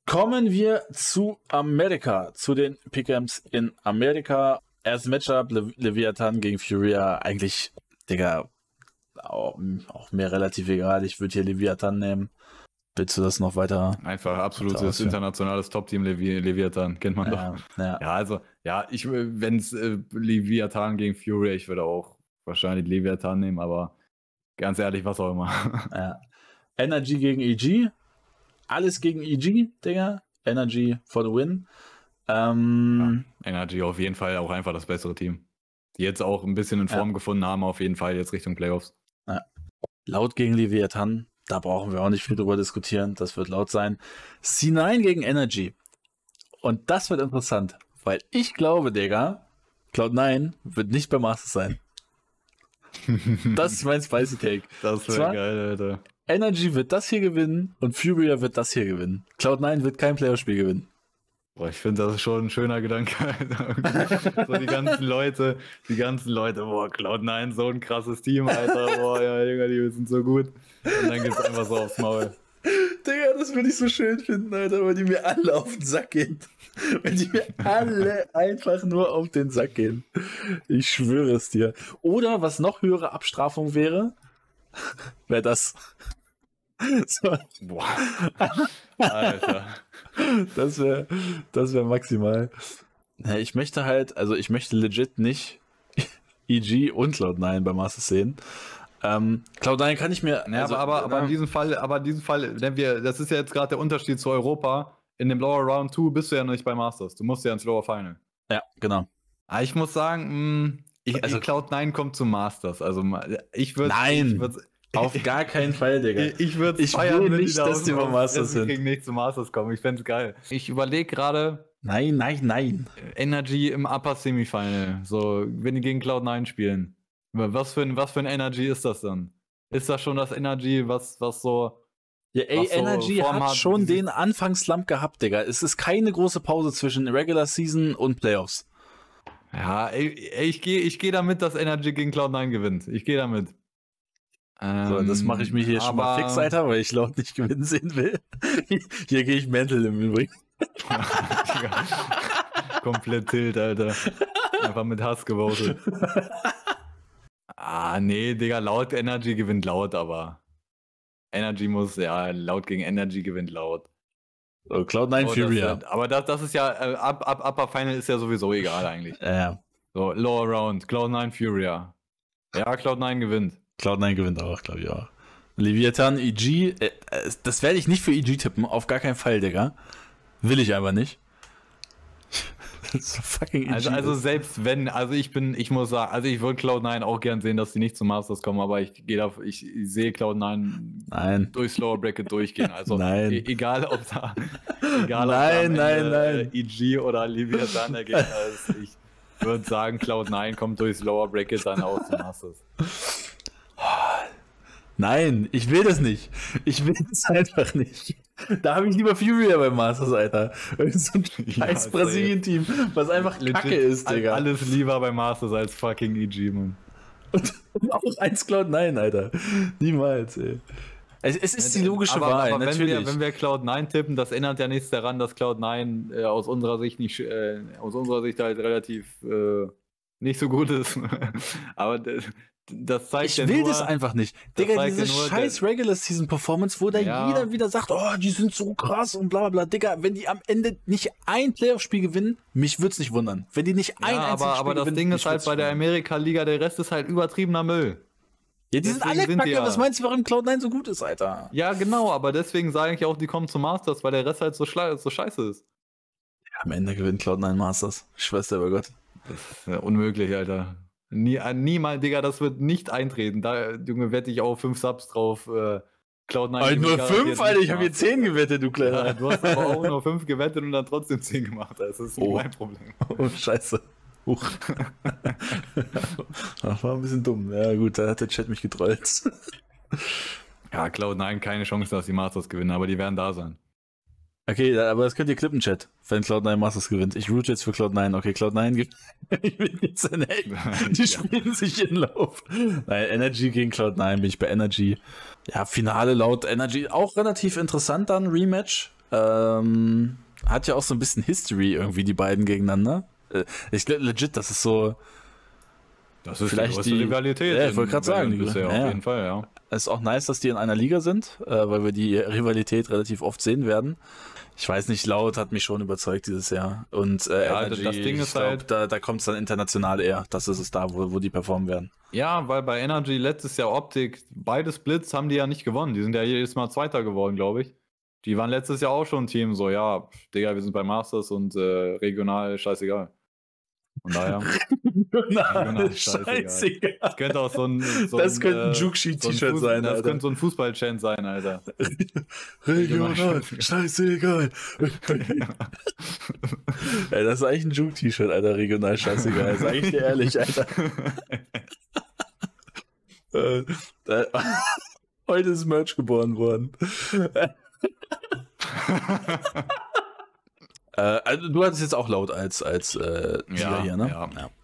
Kommen wir zu Amerika, zu den Pick'ems in Amerika. Erstes Matchup, Leviathan gegen Furia. Eigentlich, Digga, auch mir relativ egal. Ich würde hier Leviathan nehmen. Willst du das noch weiter? Einfach absolutes internationales Top-Team Leviathan, kennt man doch. Ja, also, wenn es Leviathan gegen Furia, ich würde auch wahrscheinlich Leviathan nehmen, aber ganz ehrlich, was auch immer. Ja. Energy gegen EG. Alles gegen EG, Digga. Energy for the win. Energy auf jeden Fall auch einfach das bessere Team. Die jetzt auch ein bisschen in Form gefunden haben, auf jeden Fall jetzt Richtung Playoffs. Ja. Laut gegen Leviathan, da brauchen wir auch nicht viel drüber diskutieren, das wird laut sein. C9 gegen Energy. Und das wird interessant, weil ich glaube, Digga, Cloud9 wird nicht bei Masters sein. Das ist mein Spicy Take. Das wäre geil, Alter. Energy wird das hier gewinnen und Furia wird das hier gewinnen. Cloud9 wird kein Playoff-Spiel gewinnen. Boah, ich finde, das ist schon ein schöner Gedanke, Alter. So die ganzen Leute, boah, Cloud9, so ein krasses Team, Alter, boah, ja, Digga, die sind so gut. Und dann geht's einfach so aufs Maul. Digga, das würde ich so schön finden, Alter, weil die mir alle auf den Sack gehen. Wenn die mir alle einfach nur auf den Sack gehen. Ich schwöre es dir. Oder was noch höhere Abstrafung wäre, wäre das. So. Boah. Alter. Das wär maximal. Ich möchte legit nicht EG und Cloud9 bei Masters sehen. Cloud9 kann ich mir. Ja, also, aber in diesem Fall, das ist ja jetzt gerade der Unterschied zu Europa. In dem Lower Round 2 bist du ja noch nicht bei Masters. Du musst ja ins Lower Final. Ja, genau. Aber ich muss sagen, Cloud9 kommt zu Masters. Also ich würde. Nein! Auf gar keinen Fall, Digga. Ich will nicht, dass die bei Masters sind. Ich krieg nicht zu Masters kommen. Ich fänd's geil. Ich überlege gerade. Nein. Energy im Upper Semifinal. So, wenn die gegen Cloud9 spielen. Was für ein Energy ist das dann? Ist das schon das Energy, was so. Ja, Energy hat schon den Anfangsslump gehabt, Digga. Es ist keine große Pause zwischen Regular Season und Playoffs. Ja, ich geh damit, dass Energy gegen Cloud9 gewinnt. Ich gehe damit. So, das mache ich mir hier schon mal fix, Alter, weil ich Cloud nicht gewinnen sehen will. Hier gehe ich mental im Übrigen. Komplett tilt, Alter. Einfach mit Hass gewotet. Nee, Digga, laut Energy gewinnt laut, aber Energy muss, laut gegen Energy gewinnt laut. So, Cloud9 Furia. Aber das ist ja, Upper Final ist ja sowieso egal eigentlich. Ja. So, Lower Round, Cloud9 Furia. Ja, Cloud9 gewinnt. Cloud9 gewinnt auch, glaube ich auch. Leviathan, EG, das werde ich nicht für EG tippen, auf gar keinen Fall, Digga. Will ich einfach nicht. So fucking EG. Also selbst wenn, ich muss sagen, ich würde Cloud9 auch gern sehen, dass die nicht zum Masters kommen, aber ich sehe Cloud9 durchs Lower Bracket durchgehen. Also nein. Egal ob da EG oder Leviathan der Gegner ist. Ich würde sagen, Cloud9 kommt durchs Lower Bracket dann auch zum Masters. Nein, ich will das nicht. Ich will das einfach nicht. Da habe ich lieber Furia beim Masters, Alter. So ein scheiß Brasilien-Team, was einfach Kacke ist, Digga. Alles lieber beim Masters als fucking EG, Mann. Und auch eins Cloud9, Alter. Niemals, ey. Es ist die logische Wahl, aber natürlich. Wenn wir Cloud9 tippen, das ändert ja nichts daran, dass Cloud9 aus unserer Sicht halt relativ nicht so gut ist. Aber das zeigt ich will das einfach nicht. Digga, diese scheiß Regular Season Performance, wo da jeder wieder sagt, oh, die sind so krass und bla bla bla. Digga, wenn die am Ende nicht ein Playoff-Spiel gewinnen, mich würde es nicht wundern. Wenn die nicht ein einziges Spiel gewinnen. Aber das Ding ist halt bei der Amerika-Liga, der Rest ist halt übertriebener Müll. Ja, die sind alle Kacke. Was meinst du, warum Cloud9 so gut ist, Alter? Ja, genau, aber deswegen sage ich auch, die kommen zum Masters, weil der Rest halt so scheiße ist. Ja, am Ende gewinnt Cloud9 Masters. Ich schwör's dir bei Gott. Das ist ja unmöglich, Alter. Niemals, Digga, das wird nicht eintreten. Da, Junge, wette ich auch 5 Subs drauf. Cloud9. Nur 5, Alter, ich habe hier 10 gewettet, du Kleiner. Ja, du hast aber auch nur 5 gewettet und dann trotzdem 10 gemacht. Das ist nicht mein Problem. Oh, scheiße. Das war ein bisschen dumm. Ja gut, da hat der Chat mich getrollt. Ja, Cloud9 keine Chance, dass die Masters gewinnen, aber die werden da sein. Okay, aber das könnt ihr klippen, Chat, wenn Cloud9 Masters gewinnt. Ich root jetzt für Cloud9. Okay, Cloud9 gibt. Ich bin jetzt ein Die spielen sich in Lauf. Nein, Energy gegen Cloud9 bin ich bei Energy. Ja, Finale laut Energy. Auch relativ interessant dann, Rematch. Hat ja auch so ein bisschen History irgendwie, die beiden gegeneinander. Ich glaube legit, das ist so. Das ist vielleicht die Rivalität. Ja, ich wollte gerade sagen, bisher auf jeden Fall, ja. Es ist auch nice, dass die in einer Liga sind, weil wir die Rivalität relativ oft sehen werden. Ich weiß nicht, Laut hat mich schon überzeugt dieses Jahr. Und Energy, das Ding ist halt, da kommt es dann international eher. Das ist es da, wo die performen werden. Ja, weil bei Energy letztes Jahr Optik, beide Splits haben die ja nicht gewonnen. Die sind ja jedes Mal Zweiter geworden, glaube ich. Die waren letztes Jahr auch schon ein Team, so, ja, Digga, wir sind bei Masters und regional scheißegal. Von daher. Regional scheißegal. Das könnte auch das könnte ein Juke-Sheet-T-Shirt sein, Alter. Das könnte so ein Fußball-Chant sein, Alter. Regional scheißegal. Ey, das ist eigentlich ein Juke-T-Shirt, Alter. Regional scheißegal. Sag ich dir ehrlich, Alter. Heute ist Merch geboren worden. Also du hattest jetzt auch Laut als Sieger hier, ne? Ja.